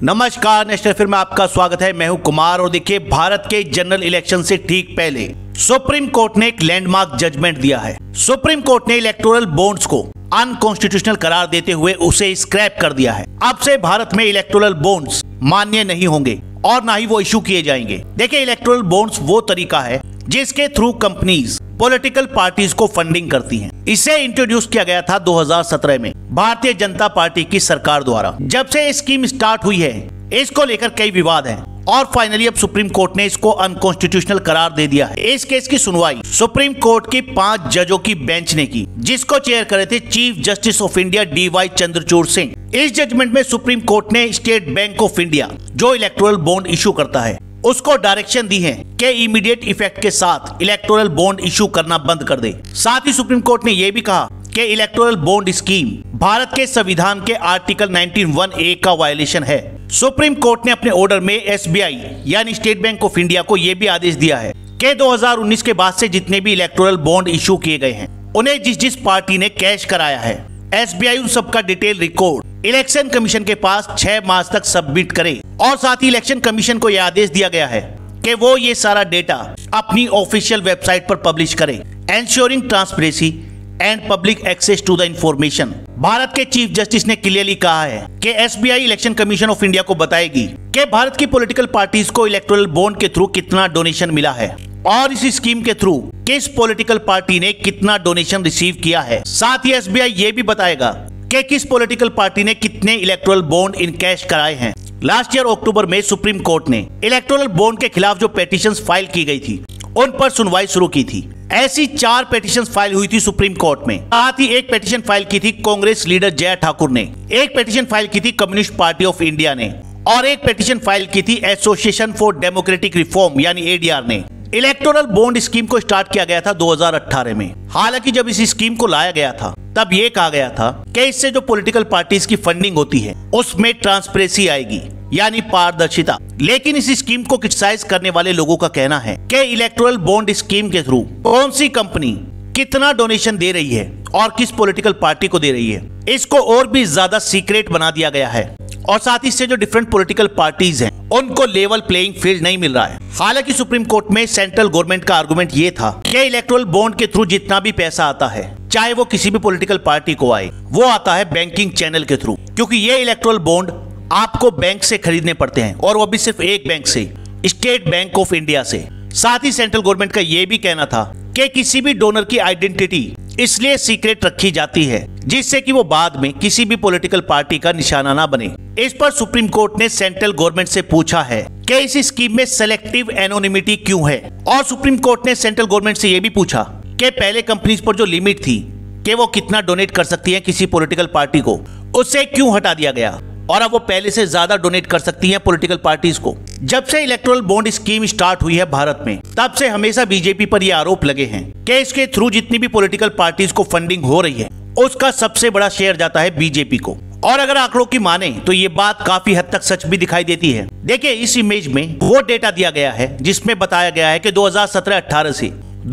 नमस्कार, national film में आपका स्वागत है। मैं हूं कुमार और देखिए, भारत के जनरल इलेक्शन से ठीक पहले सुप्रीम कोर्ट ने एक लैंडमार्क जजमेंट दिया है। सुप्रीम कोर्ट ने इलेक्टोरल बॉन्ड्स को अनकॉन्स्टिट्यूशनल करार देते हुए उसे स्क्रैप कर दिया है। अब से भारत में इलेक्टोरल बॉन्ड्स मान्य नहीं होंगे और ना ही वो इशू किए जाएंगे। देखिए, इलेक्टोरल बॉन्ड्स वो तरीका है जिसके थ्रू कंपनीज पॉलिटिकल पार्टीज को फंडिंग करती हैं। इसे इंट्रोड्यूस किया गया था 2017 में भारतीय जनता पार्टी की सरकार द्वारा। जब से स्कीम स्टार्ट हुई है, इसको लेकर कई विवाद हैं और फाइनली अब सुप्रीम कोर्ट ने इसको अनकॉन्स्टिट्यूशनल करार दे दिया है। इस केस की सुनवाई सुप्रीम कोर्ट की 5 जजों की बेंच ने की, जिसको चेयर करे थे chief justice of India DY Chandrachud Singh. इस जजमेंट में सुप्रीम कोर्ट ने स्टेट बैंक ऑफ इंडिया, जो इलेक्टोरल बॉन्ड इशू करता है, उसको डायरेक्शन दी है कि इमीडिएट इफेक्ट के साथ इलेक्टोरल बॉन्ड इशू करना बंद कर दे। साथ ही सुप्रीम कोर्ट ने यह भी कहा कि इलेक्टोरल बॉन्ड स्कीम भारत के संविधान के आर्टिकल 19(1)(a) का वायलेशन है। सुप्रीम कोर्ट ने अपने ऑर्डर में SBI यानी स्टेट बैंक ऑफ इंडिया को यह भी आदेश दिया है कि 2019 के बाद से जितने भी इलेक्टोरल बॉन्ड इशू किए गए हैं, उन्हें जिस पार्टी ने कैश कराया है, SBI उन सबका डिटेल रिकॉर्ड इलेक्शन कमीशन के पास 6 मार्च तक सबमिट करे। और साथ ही इलेक्शन कमीशन को यह आदेश दिया गया है कि वो ये सारा डेटा अपनी ऑफिशियल वेबसाइट पर पब्लिश करे, ensuring transparency and public access to the information. Bharat के चीफ जस्टिस ने क्लियरली कहा है कि SBI election commission of India को बताएगी कि भारत की पॉलिटिकल पार्टीज को इलेक्टोरल बॉन्ड के थ्रू कितना डोनेशन मिला है और इस स्कीम के थ्रू किस पॉलिटिकल पार्टी ने कितना डोनेशन रिसीव किया है। साथ ही SBI ये भी बताएगा कि किस पॉलिटिकल पार्टी ने कितने इलेक्टोरल बॉन्ड इन कैश कराए हैं। लास्ट ईयर अक्टूबर में सुप्रीम कोर्ट ने इलेक्टोरल बॉन्ड के खिलाफ जो पेटिशंस फाइल की गई थी, उन पर सुनवाई शुरू की थी। ऐसी 4 पेटिशंस फाइल हुई थी सुप्रीम कोर्ट में। साथ ही एक पेटिशन फाइल की थी कांग्रेस लीडर जय ठाकुर ने, एक पेटिशन फाइल की थी कम्युनिस्ट पार्टी ऑफ इंडिया ने और एक पेटिशन फाइल की थी एसोसिएशन फॉर डेमोक्रेटिक रिफॉर्म यानी ADR ने। इलेक्टोरल बॉन्ड स्कीम को स्टार्ट किया गया था 2018 में। हालांकि जब इस स्कीम को लाया गया था, तब ये कहा गया था कि इससे जो पॉलिटिकल पार्टीज की फंडिंग होती है, उसमें ट्रांसपेरेंसी आएगी यानी पारदर्शिता। लेकिन इस स्कीम को क्रिटिसाइज करने वाले लोगों का कहना है कि इलेक्टोरल बॉन्ड स्कीम के थ्रू कौन सी कंपनी कितना डोनेशन दे रही है और किस पॉलिटिकल पार्टी को दे रही है, इसको और भी ज्यादा सीक्रेट बना दिया गया है। और साथ ही इससे जो डिफरेंट पॉलिटिकल पार्टीज हैं, उनको लेवल प्लेइंग फील्ड नहीं मिल रहा है। हालांकि सुप्रीम कोर्ट में सेंट्रल गवर्नमेंट का आर्गुमेंट ये था कि इलेक्टोरल बॉन्ड के थ्रू जितना भी पैसा आता है, चाहे वो किसी भी पॉलिटिकल पार्टी को आए, वो आता है बैंकिंग चैनल के थ्रू, क्योंकि ये इलेक्टोरल बॉन्ड आपको बैंक से खरीदने पड़ते हैं और वो भी सिर्फ एक बैंक से, स्टेट बैंक ऑफ इंडिया से। साथ ही सेंट्रल गवर्नमेंट का ये भी कहना था कि किसी भी डोनर की आइडेंटिटी इसलिए सीक्रेट रखी जाती है जिससे कि वो बाद में किसी भी पॉलिटिकल पार्टी का निशाना ना बने। इस पर सुप्रीम कोर्ट ने सेंट्रल गवर्नमेंट से पूछा है कि इस स्कीम में सेलेक्टिव एनोनिमिटी क्यों है। और सुप्रीम कोर्ट ने सेंट्रल गवर्नमेंट से यह भी पूछा कि पहले कंपनीज पर जो लिमिट थी कि वो कितना डोनेट कर सकती है किसी पॉलिटिकल पार्टी को, उससे क्यों हटा दिया गया और अब वो पहले से ज्यादा डोनेट कर सकती हैं पॉलिटिकल पार्टीज को। जब से इलेक्टोरल बॉन्ड स्कीम स्टार्ट हुई है भारत में, तब से हमेशा बीजेपी पर ये आरोप लगे हैं कि इसके थ्रू जितनी भी पॉलिटिकल पार्टीज को फंडिंग हो रही है, उसका सबसे बड़ा शेयर जाता है बीजेपी को। और अगर आंकड़ों की माने तो ये बात काफी हद तक सच भी दिखाई देती है। देखिए, इस इमेज में वो डेटा दिया गया है जिसमें बताया गया है कि 2017-18 से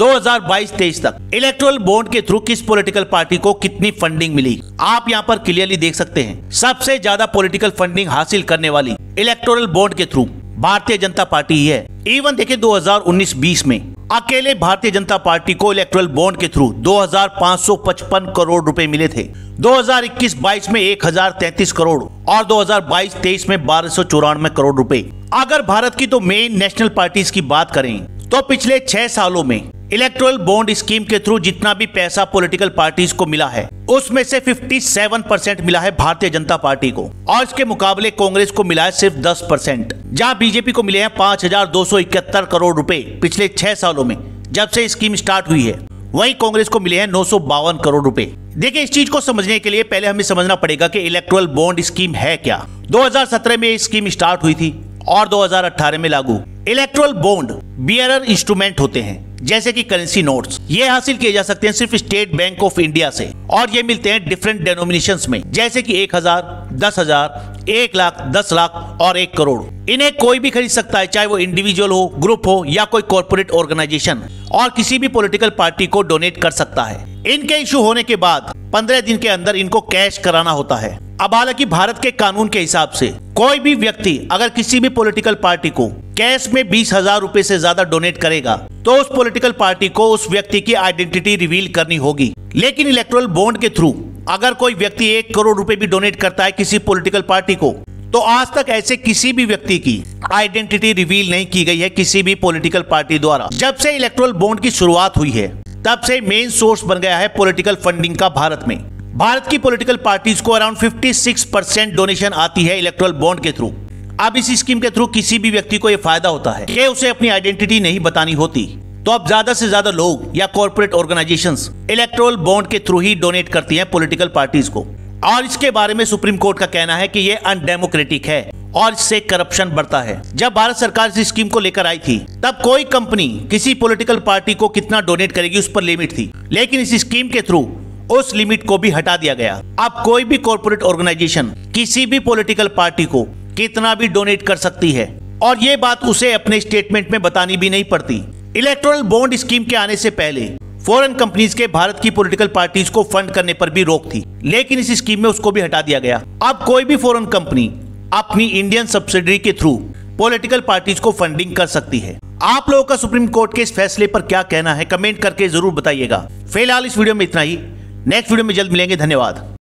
2022-23 तक इलेक्टोरल बॉन्ड के थ्रू किस पॉलिटिकल पार्टी को कितनी फंडिंग मिली। आप यहाँ पर क्लियरली देख सकते हैं, सबसे ज्यादा पॉलिटिकल फंडिंग हासिल करने वाली इलेक्टोरल बॉन्ड के थ्रू भारतीय जनता पार्टी ही है। इवन देखिए, 2019-20 में अकेले भारतीय जनता पार्टी को इलेक्टोरल बॉन्ड के थ्रू 2555 करोड़ रुपए मिले थे। 2021-22 में 1033 करोड़ और 2022-23 में 1294 करोड़ रुपए। अगर भारत की तो मेन नेशनल पार्टीज की बात करें तो पिछले 6 सालों में इलेक्टोरल बॉन्ड स्कीम के थ्रू जितना भी पैसा पॉलिटिकल पार्टीज को मिला है, उसमें से 57% मिला है भारतीय जनता पार्टी को और इसके मुकाबले कांग्रेस को मिला है सिर्फ 10%। जहां बीजेपी को मिले हैं 5271 करोड़ रुपए पिछले 6 सालों में जब से स्कीम स्टार्ट हुई है, वहीं कांग्रेस को मिले हैं 952 करोड़ रुपए। देखिए, इस चीज को समझने के लिए पहले हमें समझना पड़ेगा कि इलेक्टोरल बॉन्ड स्कीम है क्या। 2017 में स्कीम स्टार्ट हुई थी और 2018 में लागू। इलेक्टोरल बॉन्ड बियरर इंस्ट्रूमेंट होते हैं जैसे कि करेंसी नोट्स। ये हासिल किए जा सकते हैं सिर्फ स्टेट बैंक ऑफ इंडिया से और ये मिलते हैं डिफरेंट डेनोमिनेशंस में, जैसे कि 1000, 10,000, 1 लाख, 10 लाख और 1 करोड़। इन्हें कोई भी खरीद सकता है, चाहे वो इंडिविजुअल हो, ग्रुप हो या कोई कॉर्पोरेट ऑर्गेनाइजेशन। और किसी भी पॉलिटिकल पार्टी को डोनेट कर सकता है। इनके इशू होने के बाद 15 दिन के अंदर इनको कैश कराना होता है। अब हालांकि भारत के कानून के हिसाब से कोई भी व्यक्ति अगर किसी भी पॉलिटिकल पार्टी को कैश में 20,000 रुपए से ज्यादा डोनेट करेगा तो उस पॉलिटिकल पार्टी को उस व्यक्ति की आइडेंटिटी रिवील करनी होगी। लेकिन इलेक्टोरल बॉन्ड के थ्रू अगर कोई व्यक्ति 1 करोड़ रुपए भी डोनेट करता है किसी पॉलिटिकल पार्टी को, तो आज तक ऐसे किसी भी व्यक्ति की आइडेंटिटी रिवील नहीं की गई है किसी भी पॉलिटिकल पार्टी द्वारा। जब से इलेक्टोरल बॉन्ड की शुरुआत हुई है तब से मेन सोर्स बन गया है पॉलिटिकल फंडिंग का भारत में। भारत की पॉलिटिकल पार्टीज को अराउंड 56% डोनेशन आती है इलेक्टोरल बॉन्ड के थ्रू। अब इस स्कीम के थ्रू किसी भी व्यक्ति को यह फायदा होता है कि उसे अपनी आइडेंटिटी नहीं बतानी होती, तो अब ज्यादा से ज्यादा लोग या कॉर्पोरेट ऑर्गेनाइजेशंस इलेक्टोरल बॉन्ड के थ्रू ही डोनेट करती हैं पॉलिटिकल पार्टीज को। और इसके बारे में सुप्रीम कोर्ट का कहना है कि ये अनडेमोक्रेटिक है और इससे करप्शन बढ़ता है। जब भारत सरकार इस स्कीम को लेकर आई थी तब कोई कंपनी किसी पॉलिटिकल पार्टी को कितना डोनेट करेगी उस पर लिमिट थी, लेकिन इस स्कीम के थ्रू उस लिमिट को भी हटा दिया गया। अब कोई भी कॉर्पोरेट ऑर्गेनाइजेशन किसी भी पॉलिटिकल पार्टी को कितना भी डोनेट कर सकती है और ये बात उसे अपने स्टेटमेंट में बतानी भी नहीं पड़ती। इलेक्टोरल बॉन्ड स्कीम के आने से पहले फॉरेन कंपनीज के भारत की पॉलिटिकल पार्टीज को फंड करने पर भी रोक थी, लेकिन इस स्कीम में उसको भी हटा दिया गया। अब कोई भी फॉरेन कंपनी अपनी इंडियन सब्सिडरी के थ्रू पॉलिटिकल पार्टीज को फंडिंग कर सकती है। आप लोगों का सुप्रीम कोर्ट के इस फैसले पर क्या कहना है कमेंट करके जरूर बताइएगा। फिलहाल इस वीडियो में इतना ही, नेक्स्ट वीडियो में जल्द मिलेंगे। धन्यवाद।